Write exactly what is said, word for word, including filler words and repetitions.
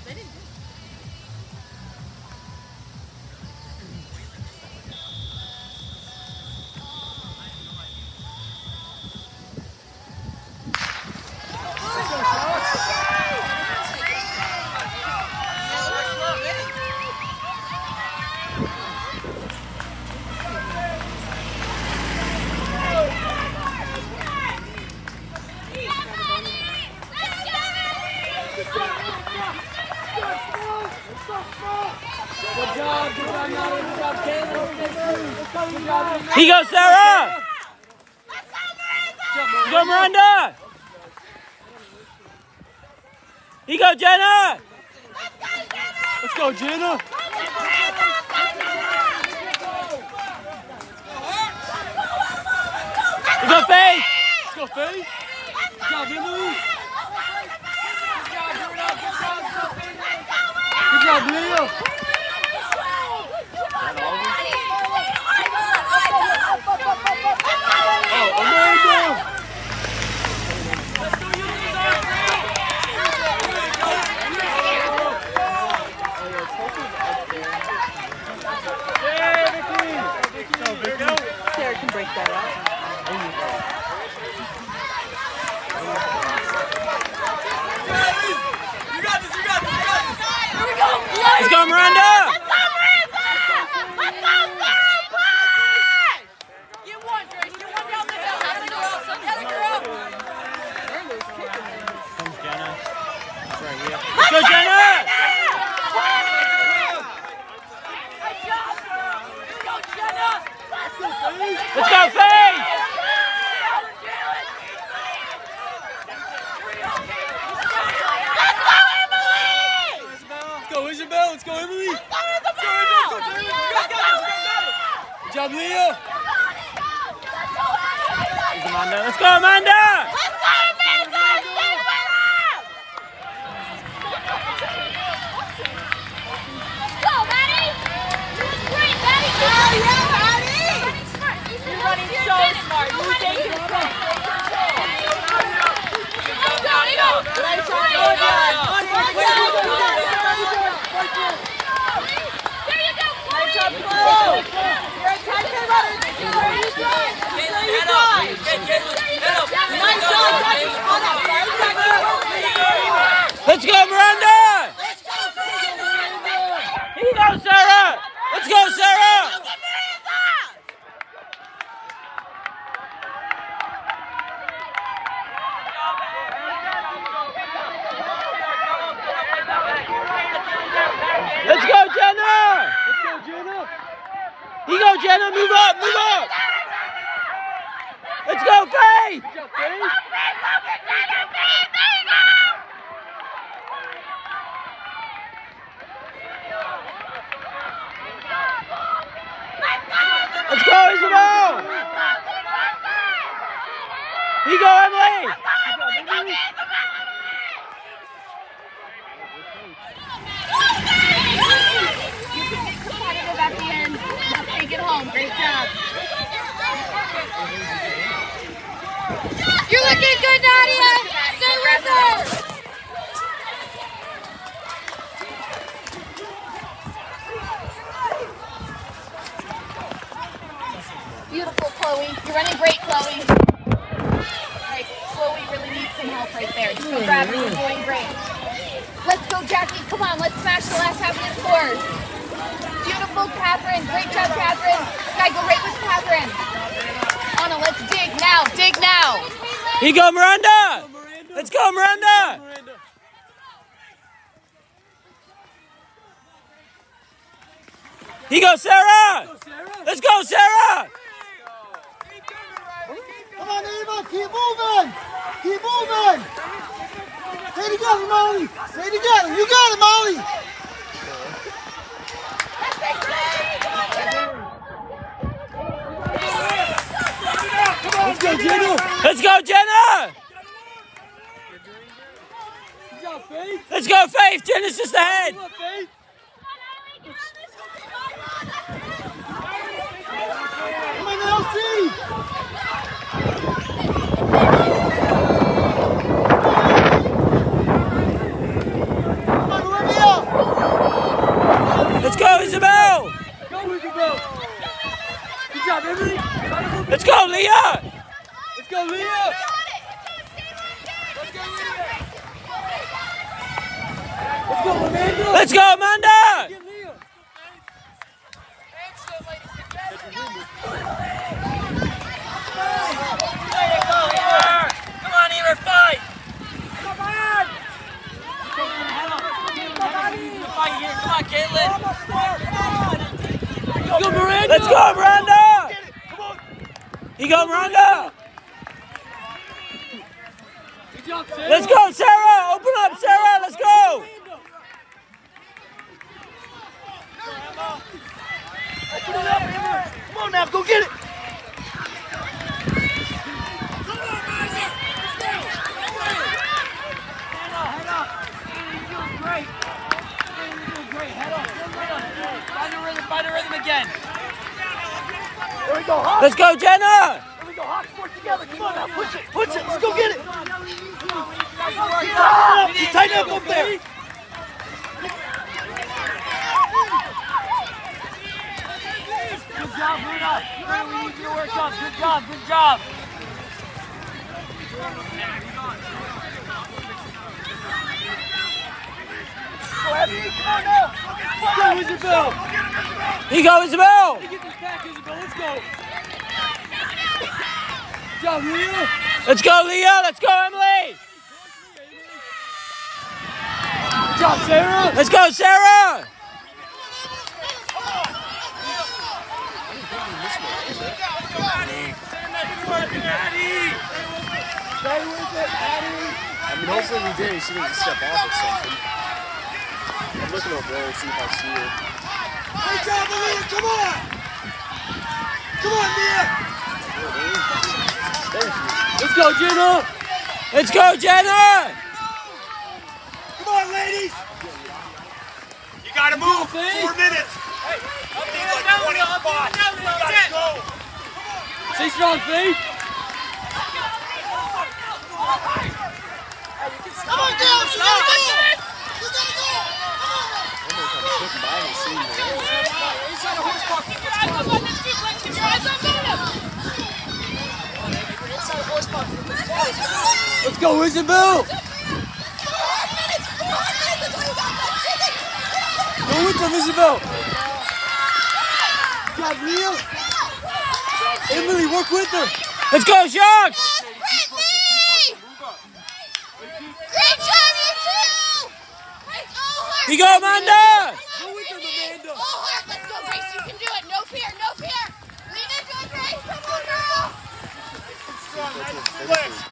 He goes, Sarah! He go, Miranda! He go, Jenna! Let's go, Jenna! He go, Faith! Let's go, Faith! Good job, Emily! Good job, Leah! Oh, Amanda! Yeah, Vicky! Go, Vicky! Sarah can break that out. You got this, you got this, you got this! Here we go! Let's go, Miranda! Let's go, Miranda! Let's go, Sarah! Push! Get one, Grace. Get one down the hill. The other girl. The other girl. Comes Jenna. That's right here. Let's go, Jenna! Good job, girl. Let's go, Jenna. Let's go, Faith! Let's go, Isabel! Let's go, Emily! Let's go, Isabel! Good job, Leah! Here's Amanda. Let's go, Amanda! Let's go, Amanda! Stay with us! Let's go, Maddie! Doing great, Maddie! Oh, yeah, Maddie! You're running so smart. You're taking it. Let's go, Eagle! Let's go, there you go, Chloe! You're a ten K runner. There you go. There you go. Nice job, Jackie. On that right, Jackie. Let's go, Miranda! Let's go, Miranda. Here you go, Sarah! Let's go, Sarah! Go get Miranda. Let's go, Jenna! Let's go, Jenna! Here you go, Jenna! Move up, move up! Let's go, Faith! Good job, Faith! Let's go, Isabel! Here you go, Emily! Competitive at the end. Take it home. Great job. You're looking good, Nadia. Stay with us. Beautiful, Chloe. You're running great, Chloe. Right, Chloe really needs some help right there. Just go grab her. You're doing great. Let's go, Jackie. Come on, let's smash the last half of the scores. Beautiful, Catherine. Great job, Catherine. Sky, go right with Catherine. Anna, let's dig now. Dig now. Here you go, Miranda! Let's go, Miranda! Here you go, Sarah! Let's go, Sarah! Come on, Eva, keep moving! Keep moving! Stay together, Molly! Stay together! You got it, Molly! Let's go, Jenna! Let's go, Jenna! Good job, Faith! Let's go, Faith! Jenna's just ahead! Come on, Faith! Come on, Elsie! Come on, Olivia! Let's go, Amanda! Get Leah. Come on, Emer, fight! Come on. Fight here, come on, Caitlin! Let's go, Miranda. Let's go, Miranda! Get it. Come on. You go, Miranda! Good job, Sarah. Let's go, Sarah! Open up, Sarah! Let's go! Open it up, Emma. Come on now, go get it. Find a rhythm again. There we go, Hawk. Let's go, Jenna! There we go, Hawk. Work together. Come on now, push it, push it. Let's go get it. Keep up. Keep tighten up up there. Good job, Luna. We need you to work up. Good job, good job. Come on now. Go, Isabel. Here you go, Isabel! Get this back, Isabel. Let's go. Good job, Leah. Let's go, Leah! Let's go, Emily! Good job, Sarah. Let's go, Sarah! Stay with it, Addie. I mean, hopefully we did. She didn't step off or something. I'm looking over there to see if I see her. Great job, Leah. Come on. Come on, Leah. There she is. Let's go, Jenna. Let's go, Jenna! Come on, ladies. You gotta move. Hey. Four minutes. Need like twenty spots. You gotta go. Stay strong, Faith. Come on, girls. You gotta go. You gotta go. I'm gonna come quick by and see her. Let's go, Isabel. Go with them, Isabel. Good job, Leah. Emily, work with her. Let's go, Sharks! Great job, you two! It's all hard. Here you go, Amanda! Go with them, Amanda. All hard. Let's go, Grace. You can do it. No fear. No fear. Lean into it, Grace. Come on, girl. Nice flex.